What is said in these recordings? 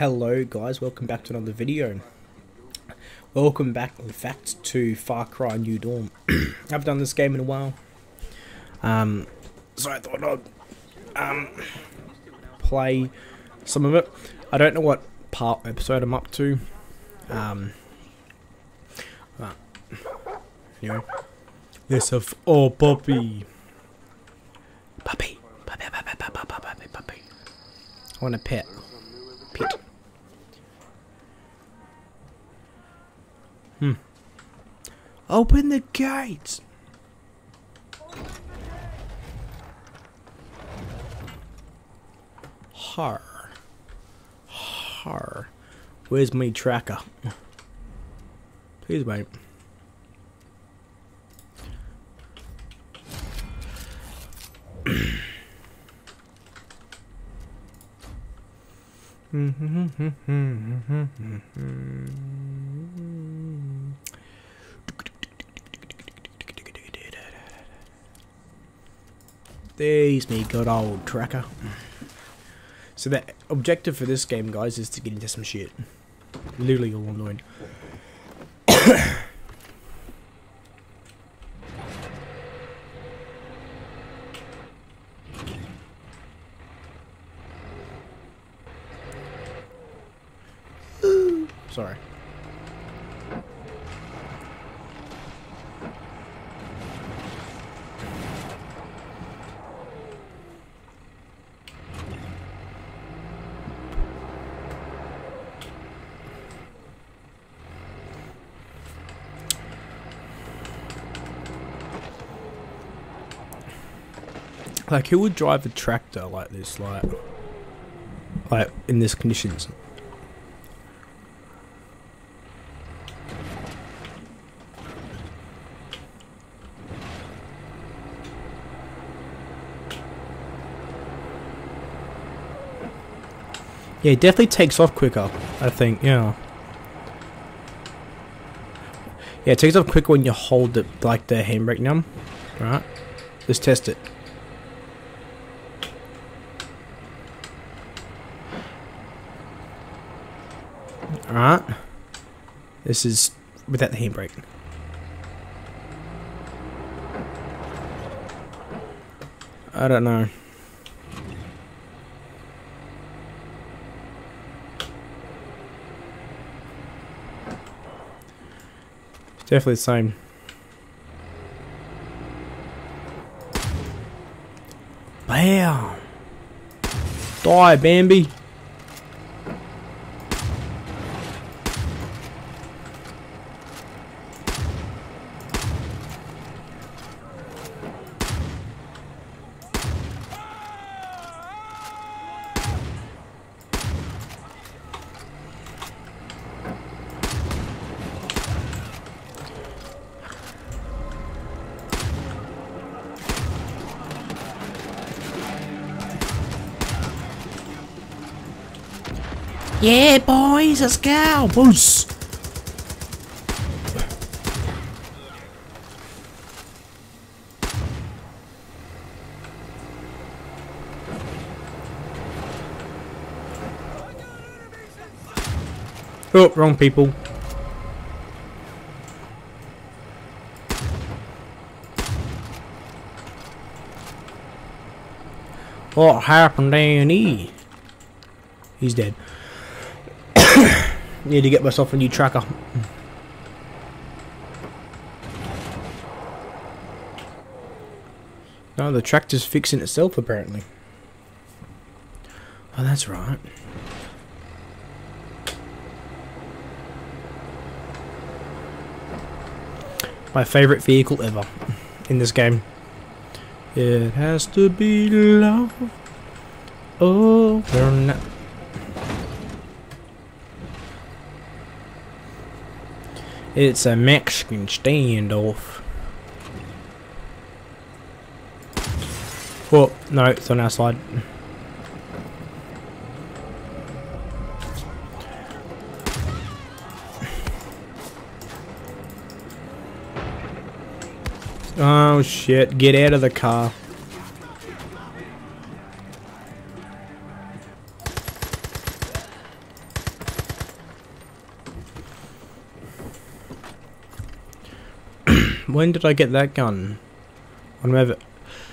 Hello guys, welcome back to another video. Welcome back, in fact, to Far Cry New Dawn. I haven't done this game in a while. So I thought I'd play some of it. I don't know what episode I'm up to. Anyway. This of puppy. Puppy. I want a pet. Open the gates! Har. Where's my tracker? Please, mate. There's me good old tracker. So the objective for this game, guys, is to get into some shit. Literally all I'm doing. Sorry. Like, who would drive a tractor like this, like in these conditions? Yeah, it definitely takes off quicker, I think, yeah. Yeah, it takes off quicker when you hold it, like the handbrake now. Right? Let's test it. Alright. This is without the handbrake. I don't know. It's definitely the same. Bam! Die, Bambi! Yeah, boys, let's go! Boos! Oh, wrong people. What happened down here? He's dead. Need to get myself a new tracker. No, the tractor's fixing itself apparently. Oh, that's right. My favourite vehicle ever in this game. It has to be love. Oh, we're not. It's a Mexican standoff. Oh, no, it's on our side. Oh shit, get out of the car. When did I get that gun? I don't have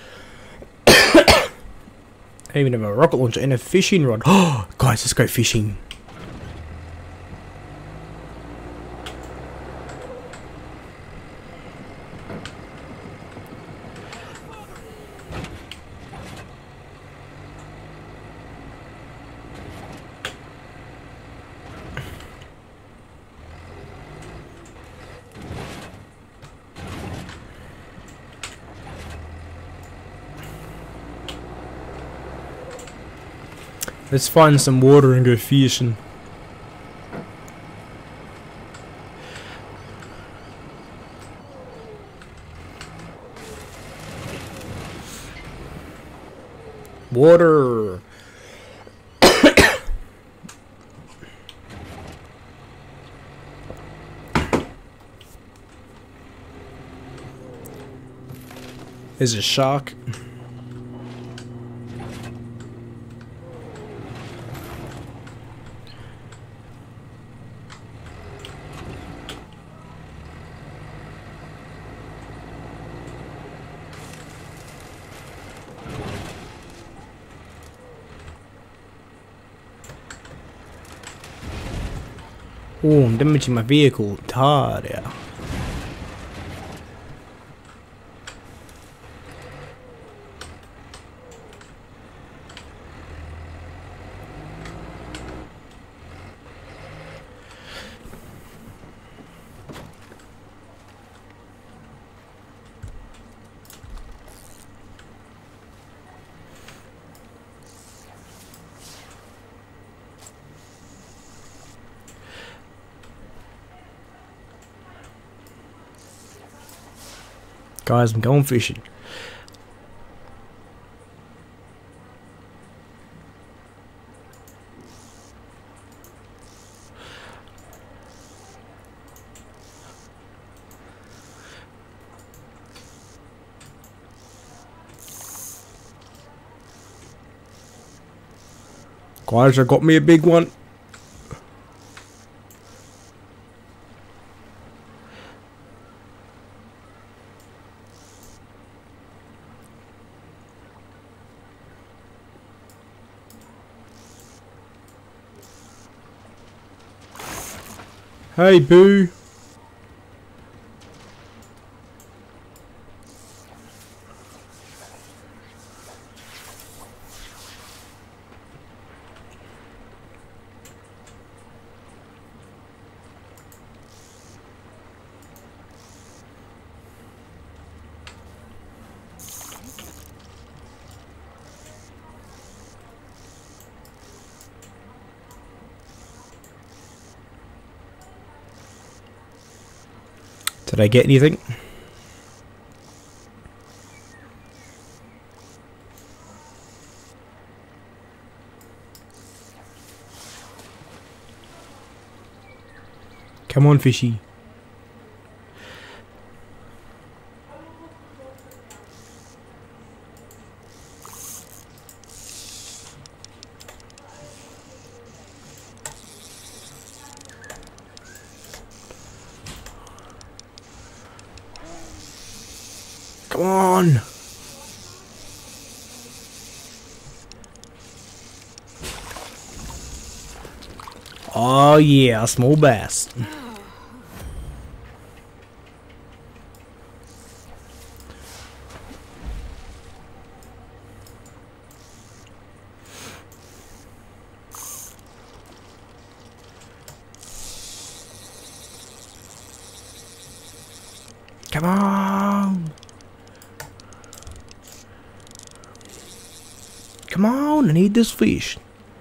I even have a rocket launcher and a fishing rod. Oh, guys, let's go fishing. Let's find some water and go fishing. Water. There's a shark. Oh, I'm damaging my vehicle. Tar, yeah. Guys, I'm going fishing. Guys, I got me a big one. Hey, boo. Did I get anything? Come on, fishy. Come on. Oh yeah, a small bass. Come on. Come on, I need this fish.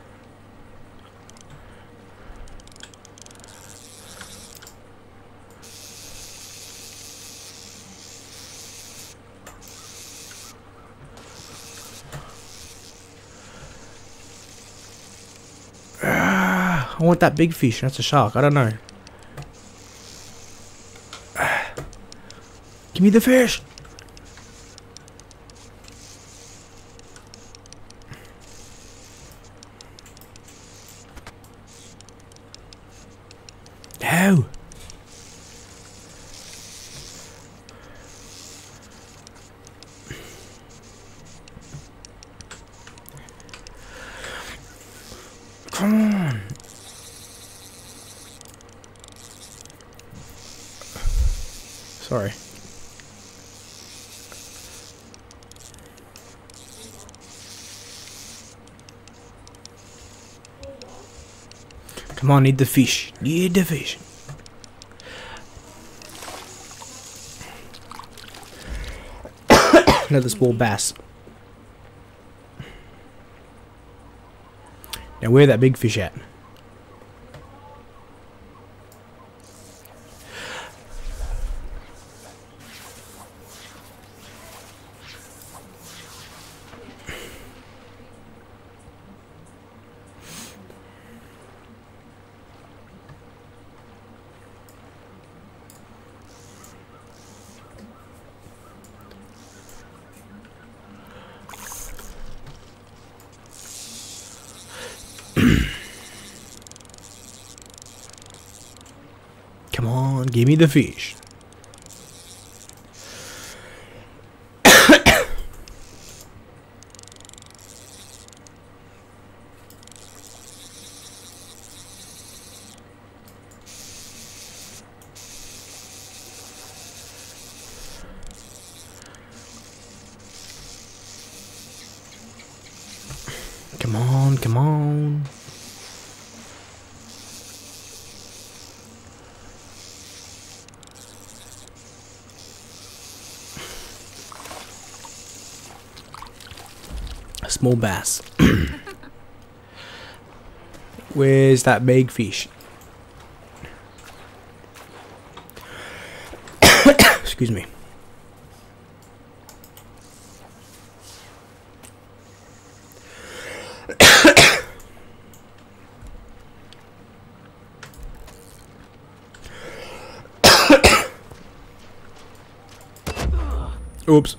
I want that big fish. That's a shark. I don't know. Give me the fish. No. Come on. Sorry. Come on, need the fish. Need the fish. Another small bass. Now where that big fish at? Come on, give me the fish. Come on, come on. A small bass. Where's that big fish? Excuse me. Oops.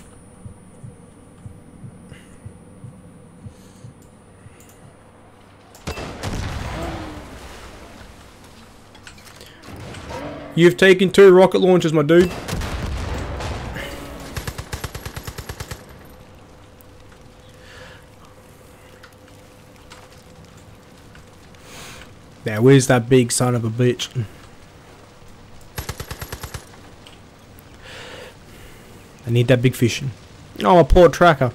You've taken 2 rocket launchers, my dude. Now, where's that big son of a bitch? I need that big fish. Oh, my poor tracker.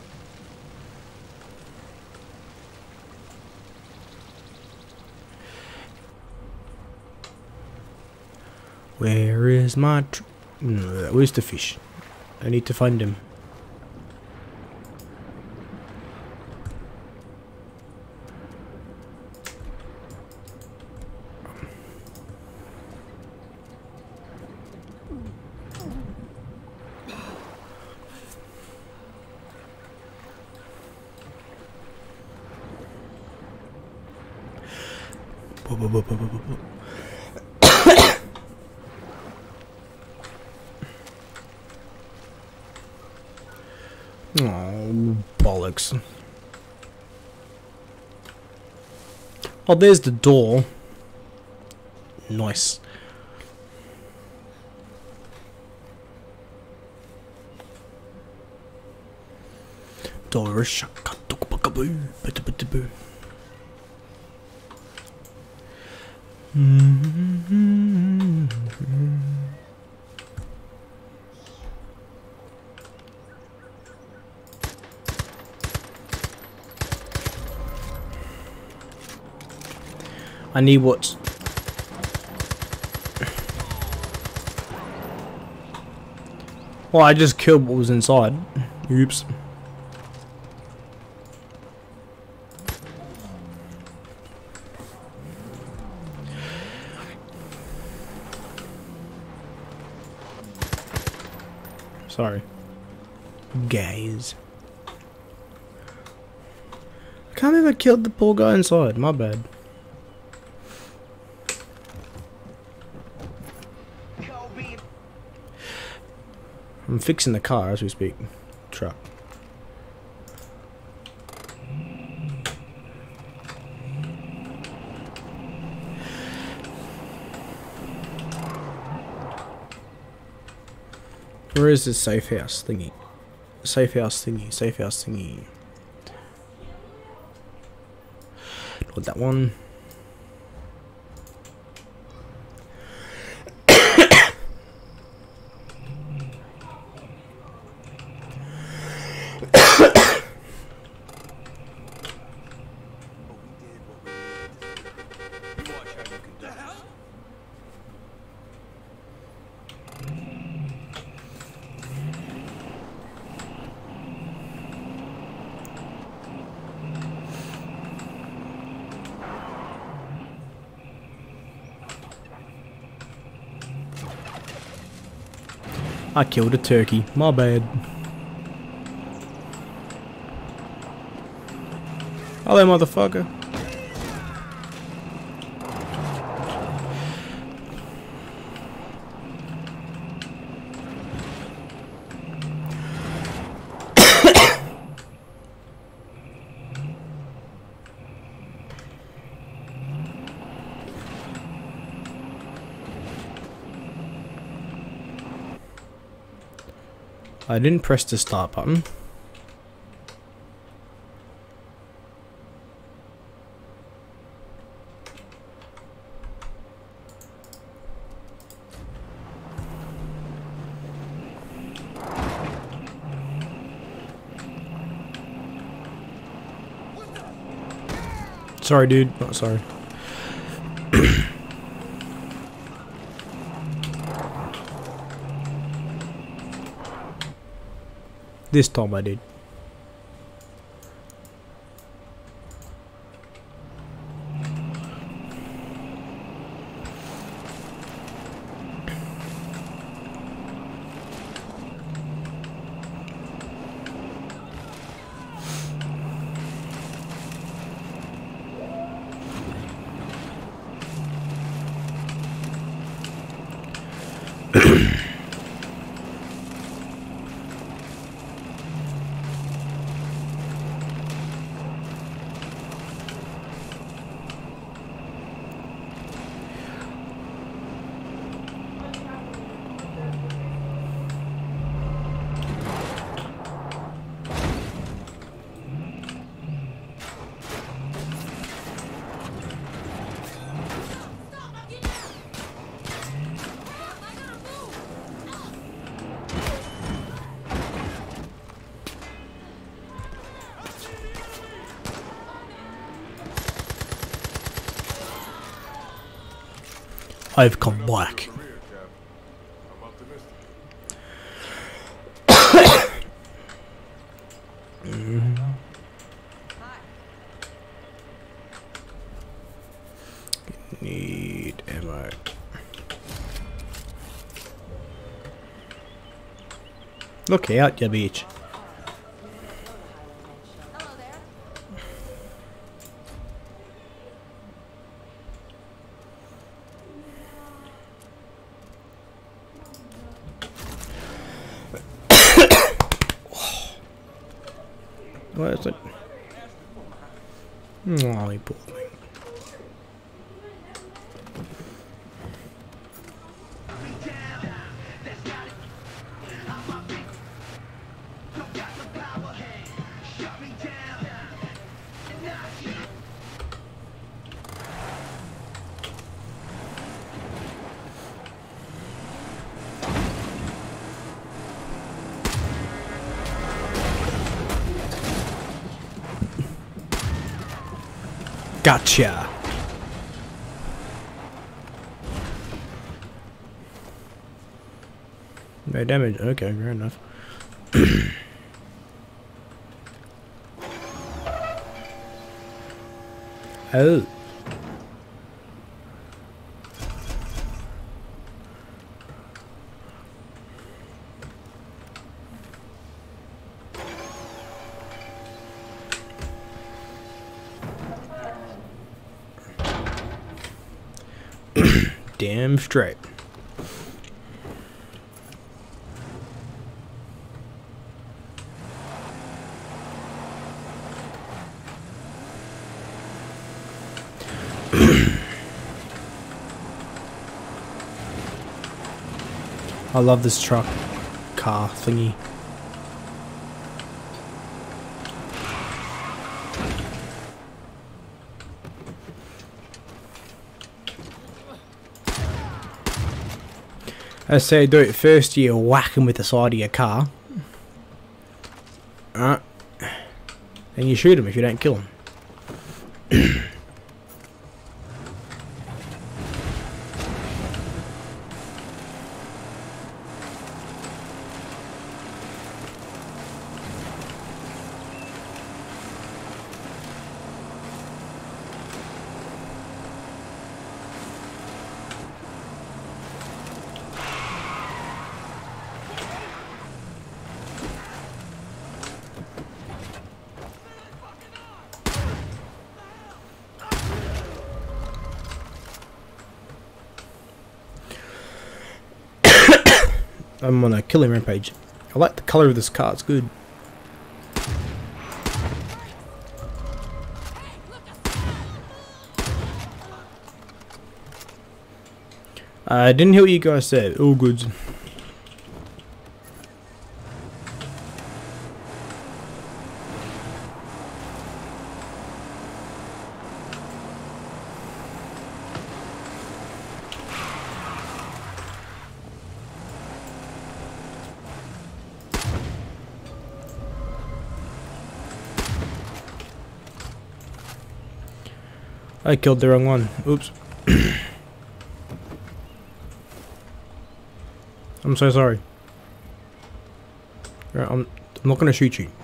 Where is my where's the fish? I need to find him. Oh, bollocks. Oh, there's the door. Nice. Door shaka boo. I need what? Well, I just killed what was inside. Oops. Sorry. Guys. I can't believe I killed the poor guy inside. My bad. I'm fixing the car as we speak. Truck. Where is this safe house thingy? Safe house thingy. Safe house thingy. Put that one. I killed a turkey. My bad. Hello, motherfucker. I didn't press the start button. Sorry, dude. Not sorry. This time I did. I've come back. Need ammo. Look out, you bitch. Where is it? Oh, he pulled me. Gotcha. No damage. Okay, fair enough. Oh. Damn straight. I love this truck car thingy. I say do it first, you whack him with the side of your car. Alright. And you shoot him if you don't kill him. I'm on a killing rampage. I like the colour of this car, it's good. I didn't hear what you guys said. All good. I killed the wrong one. Oops. I'm so sorry. Right, I'm not gonna shoot you.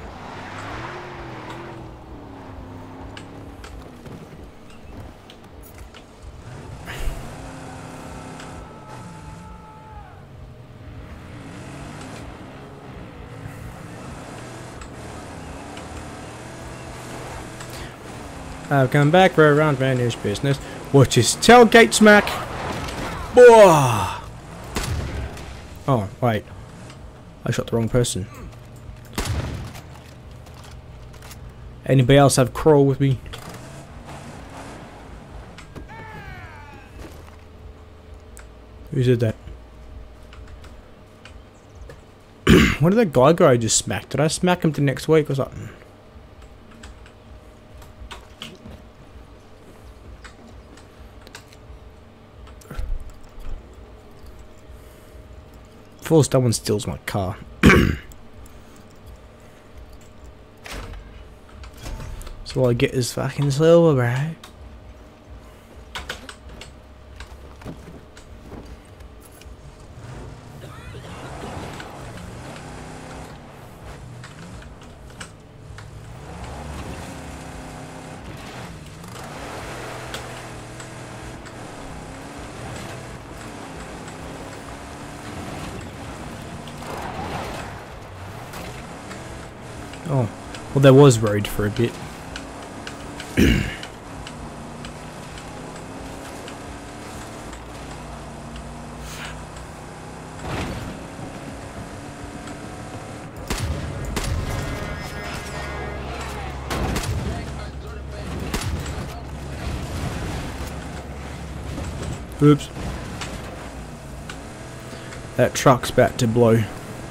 I've come back for a round of unfinished business, which is tailgate smack. Whoa. Oh, wait. I shot the wrong person. Anybody else have crawl with me? Who said that? What did that guy go I just smacked? Did I smack him to next week or something? Before someone steals my car. So all I get is fucking silver, bro. Oh, well there was road for a bit. Oops. That truck's about to blow.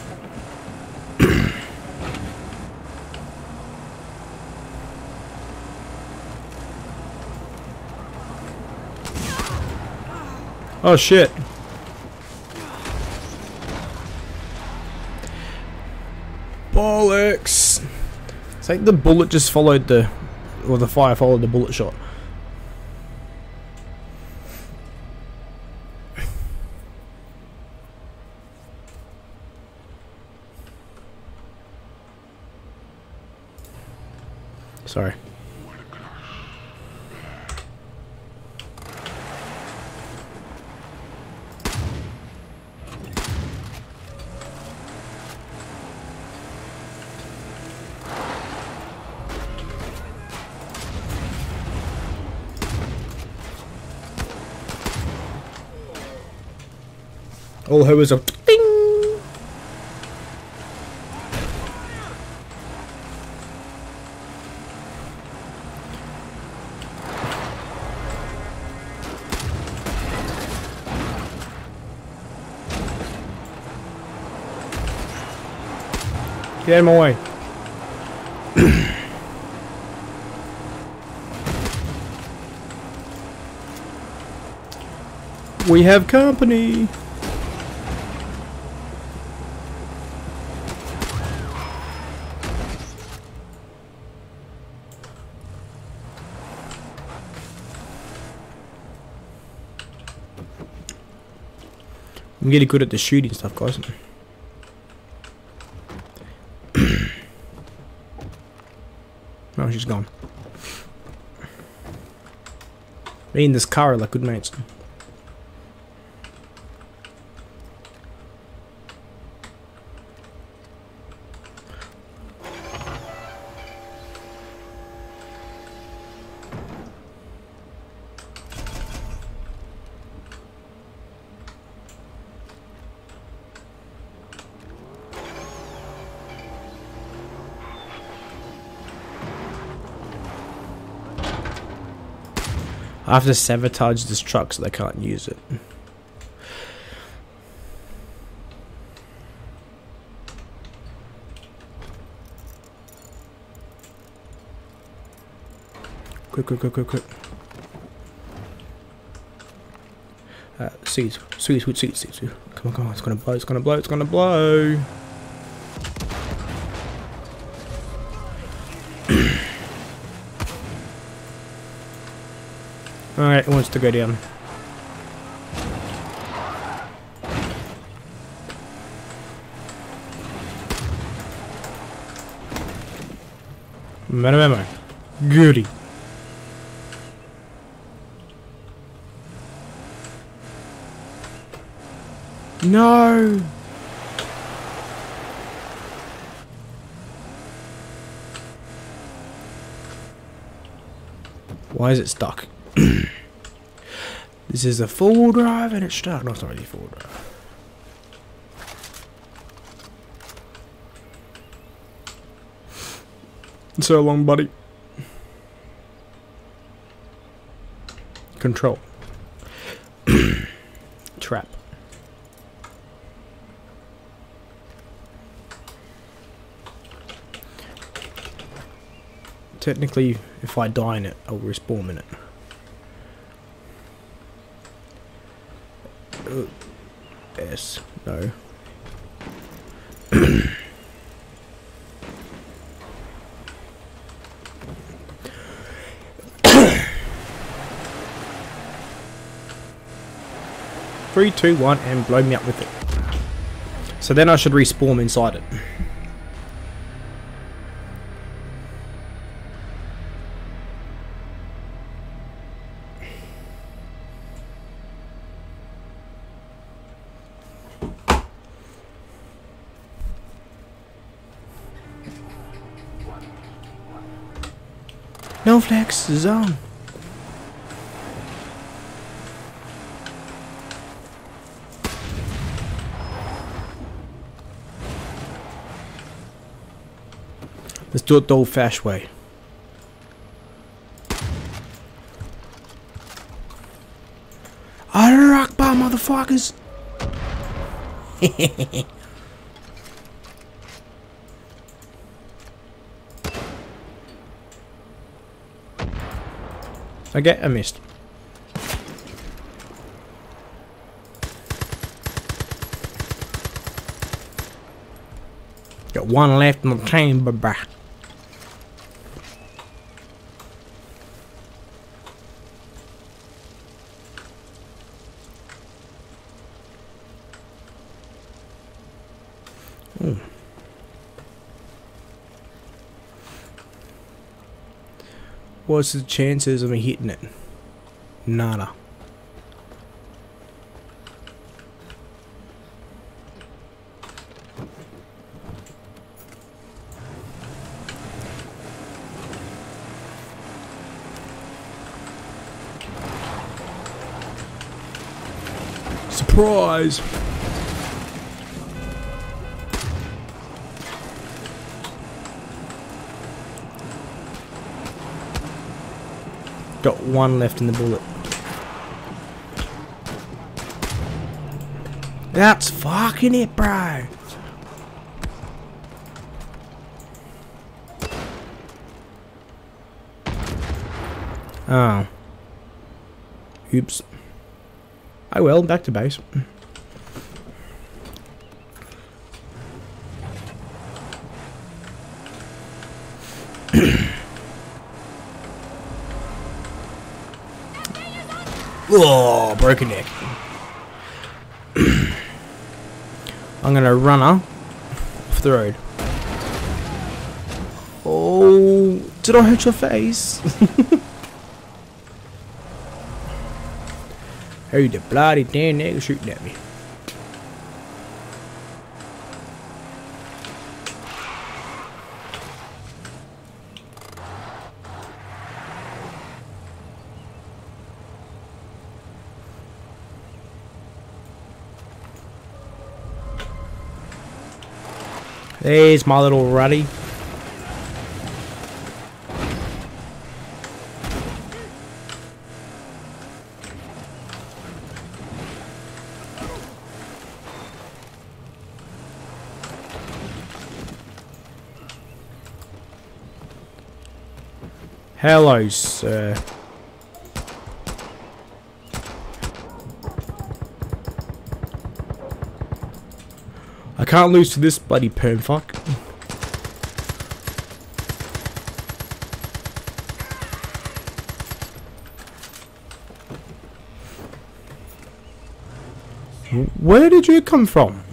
Oh shit. Bollocks. It's like the bullet just followed the, or the fire followed the bullet shot. Sorry. All who was a ding. Get out of my way. We have company. I'm really good at the shooting stuff, guys. Oh, she's gone. Me and this car are like good mates. I have to sabotage this truck so they can't use it. Quick. Seeds. Come on, it's gonna blow. Alright, it wants to go down. Ammo. Goody. No! Why is it stuck? This is a full drive and it's stuck. No, it's not really full drive. So long, buddy. Control. Trap. Technically, if I die in it, I'll respawn in it. Yes. No. Three, two, one, and blow me up with it. So then I should respawn inside it. No flex zone. Let's do it the old-fashioned way. Rock bar, motherfuckers. Okay, I missed. Got one left in the chamber, bruh. What's the chances of me hitting it? Nada. Surprise! Got one left in the bullet. That's fucking it, bro. Oh. Oops. Oh well, back to base. Oh, broken neck. I'm gonna run her off the road. Oh, did I hurt your face? Who the bloody damn nigga shooting at me? There's my little ruddy. Hello, sir. I can't lose to this bloody perm fuck. Where did you come from?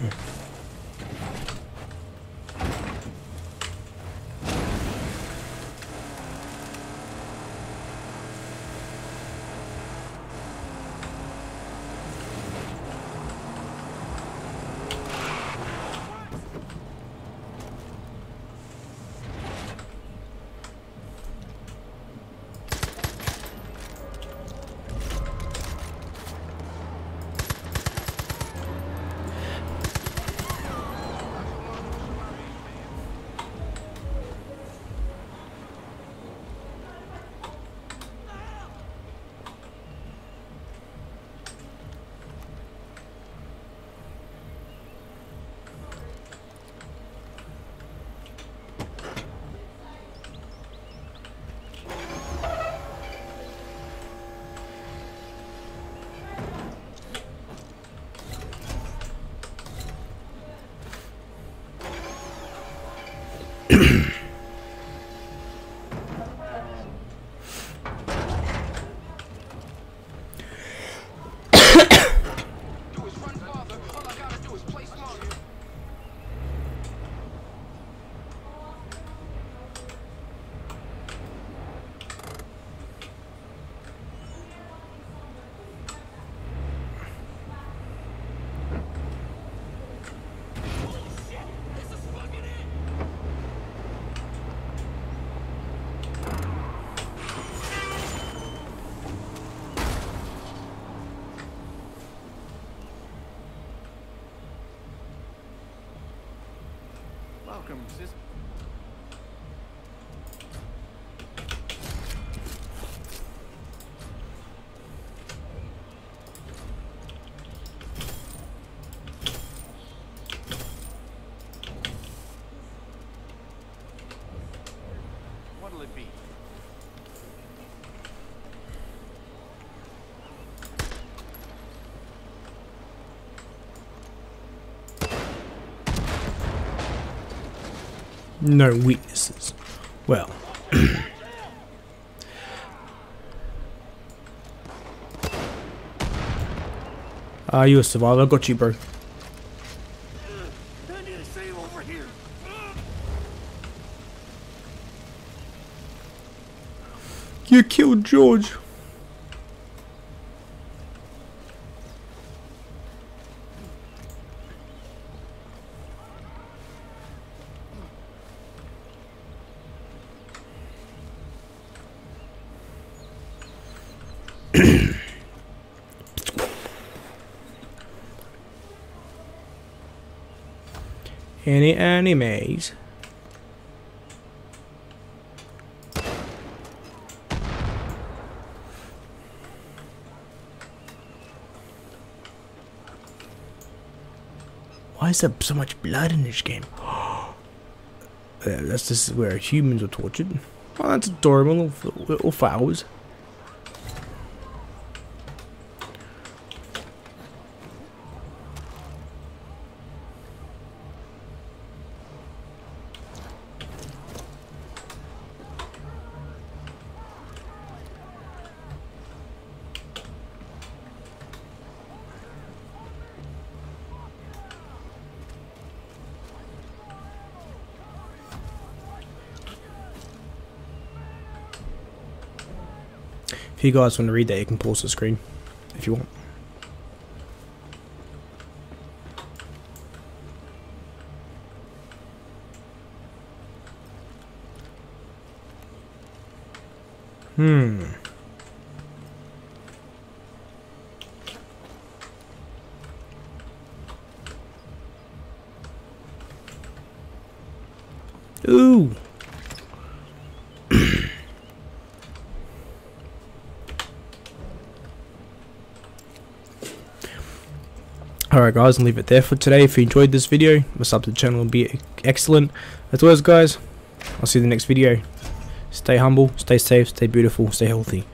Welcome, sis. What'll it be? No weaknesses. Well. You a survivor. I got you, bro. I need to save over here. You killed George. Any animes? Why is there so much blood in this game? That's just where humans are tortured. Oh, that's adorable, little flowers. If you guys want to read that, you can pause the screen if you want. Ooh. Alright guys, I'll leave it there for today. If you enjoyed this video, a sub to the channel would be excellent. As always guys, I'll see you in the next video. Stay humble, stay safe, stay beautiful, stay healthy.